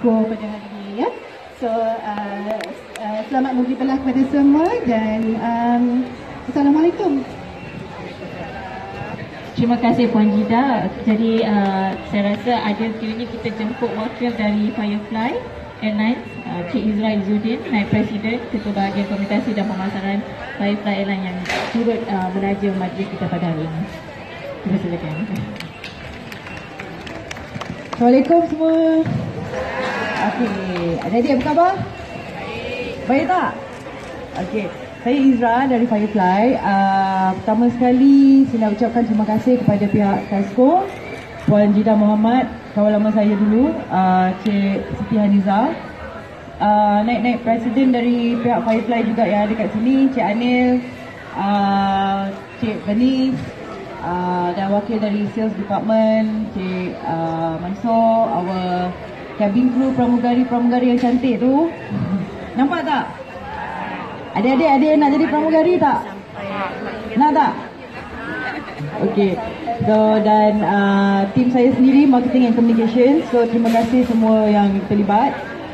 Tesco pada hari ini ya. So selamat memberi belah kepada semua dan Assalamualaikum. Terima kasih Puan Jida. Jadi saya rasa ada kiranya kita jemput wakil dari FireFly Airlines, Cik Izrail Zudin, Naib Presiden, Ketua Bahagian Komunikasi dan Pemasaran FireFly Airlines yang turut menaja majlis kita pada hari ini. Silakan. Assalamualaikum semua. Okey, adik-adik apa khabar? Baik tak? Okey, saya Izra dari FireFly. Pertama sekali saya nak ucapkan terima kasih kepada pihak Tesco, Puan Jida Muhammad, kawan lama saya dulu, Cik Siti Haniza, naik Presiden dari pihak FireFly juga yang ada kat sini, Cik Anil, Cik Benis, dan wakil dari Sales Department, Cik Mansur, our cabin crew, pramugari yang cantik tu. Nampak tak? Adik-adik ada yang nak jadi pramugari tak? Nak tak? Okey. So dan tim saya sendiri marketing and communication. So terima kasih semua yang terlibat.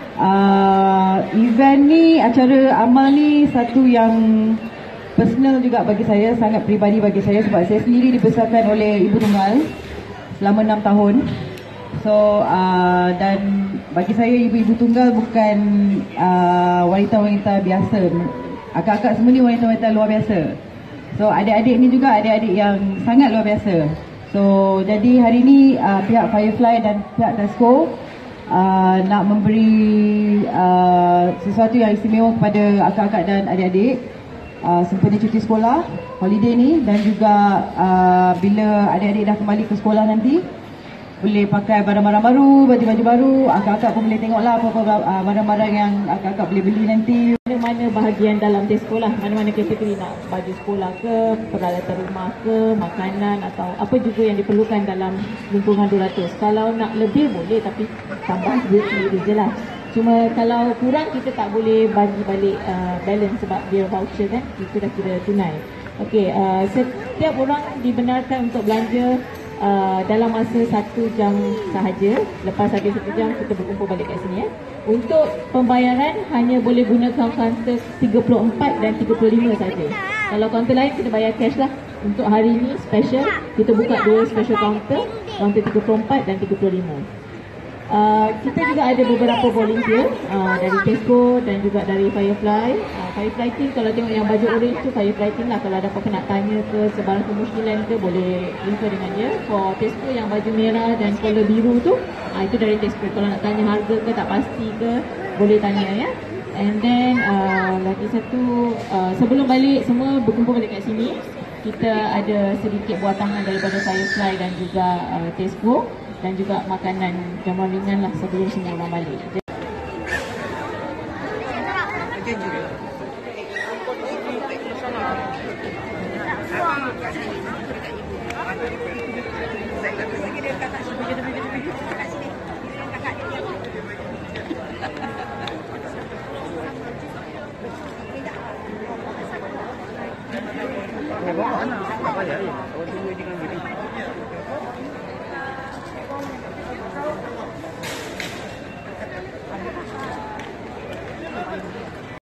Event ni, acara amal ni satu yang personal juga bagi saya, sangat peribadi bagi saya sebab saya sendiri dibesarkan oleh ibu tunggal selama 6 tahun. So dan bagi saya ibu-ibu tunggal bukan wanita-wanita biasa. Akak-akak semua ni wanita-wanita luar biasa. So adik-adik ni juga adik-adik yang sangat luar biasa. So jadi hari ni pihak FireFly dan pihak Tesco nak memberi sesuatu yang istimewa kepada akak-akak dan adik-adik sempena cuti sekolah, holiday ni, dan juga bila adik-adik dah kembali ke sekolah nanti boleh pakai barang-barang baru, baju-baju baru. Akak-akak pun boleh tengoklah apa-apa barang-barang yang akak-akak boleh beli nanti. Mana bahagian dalam Tesco lah, mana-mana kategori, nak baju sekolah ke, peralatan rumah ke, makanan atau apa juga yang diperlukan dalam lingkungan 200. Kalau nak lebih boleh, tapi tambah duit sendiri je lah. Cuma kalau kurang kita tak boleh bagi balik balance sebab dia voucher kan, itu dah kira tunai. Okey, setiap orang dibenarkan untuk belanja dalam masa 1 jam sahaja. Lepas habis 1 jam kita berkumpul balik kat sini ya. Untuk pembayaran hanya boleh guna kaunter 34 dan 35 saja. Kalau kaunter lain kita bayar cash lah. Untuk hari ini special, kita buka 2 special kaunter 34 dan 35. Kita juga ada beberapa volunteer dari Tesco dan juga dari FireFly. FireFly team, kalau tengok yang baju orange tu FireFly team lah. Kalau ada apa-apa nak tanya ke, sebarang kemusykilan ke, boleh info dengan dia. For Tesco yang baju merah dan collar biru tu, itu dari Tesco. Kalau nak tanya harga ke, tak pasti ke, boleh tanya ya. And then lagi satu, sebelum balik semua berkumpul balik kat sini, kita ada sedikit buat tangan daripada FireFly dan juga Tesco, dan juga makanan jamuan ringan lah sebelum semua orang balik.